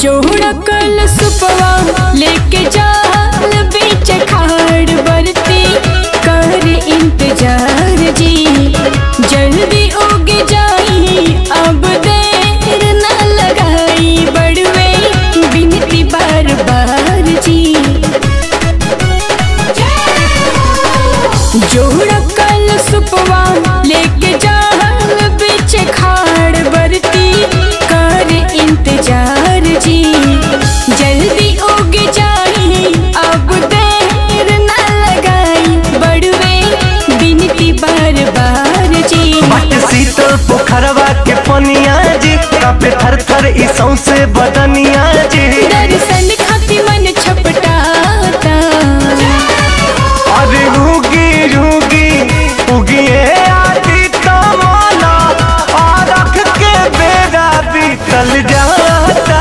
जोड़ा कल सुपवा लेके जाल बीच खाड़ बरती कर इंतजार जी जल्दी उग जाई अब देर न लगाई बड़वे बिनती बार बार जी। जोड़ा कल सुपवा लेके जाल बीच खाड़ बरती कर इंतजार जी जल्दी उग जाई अब देर न लगाई बड़वे बिनती बार बार जी। बट शीतल पोखरवा के पनिया जी कापे थर थर ई सौंसे बदनिया जी दर्शन खाती मन छपटाता अरे रूगी रूगी उगिए आदि तमाना और रख के बेरा बीतल जाता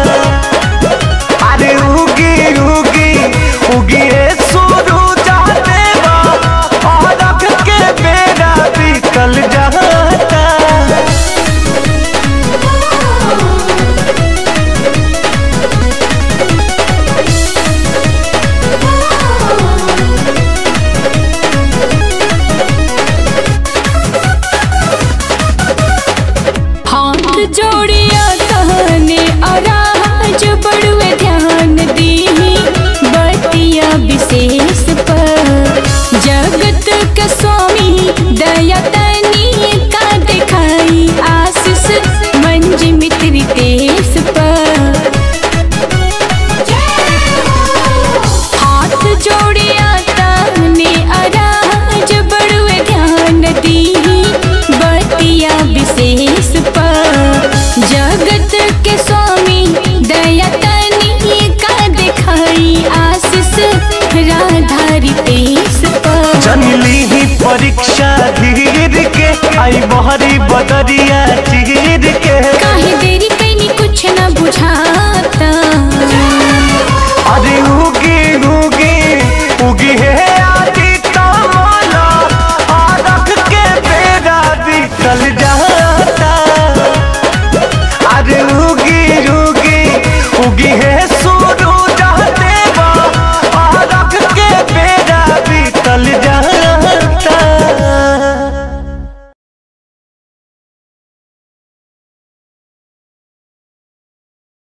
अरे रूगी रूगी उगिए शुरू जाते और रख के बेरा बीतल जाता। जोड़िया कहने आराज बड़ुए ध्यान दी बतिया विशेष पर जगत के स्वामी दया तनी का दिखाई आशीष मंज मित्र देश पर हाथ जोड़िया कहने आराज बड़ुए ध्यान दी बतिया विशेष जगत के स्वामी दया तनी का दिखाई आशीष राधा रितेश पर जनली ही परीक्षा धीर के आई बहरी बदरिया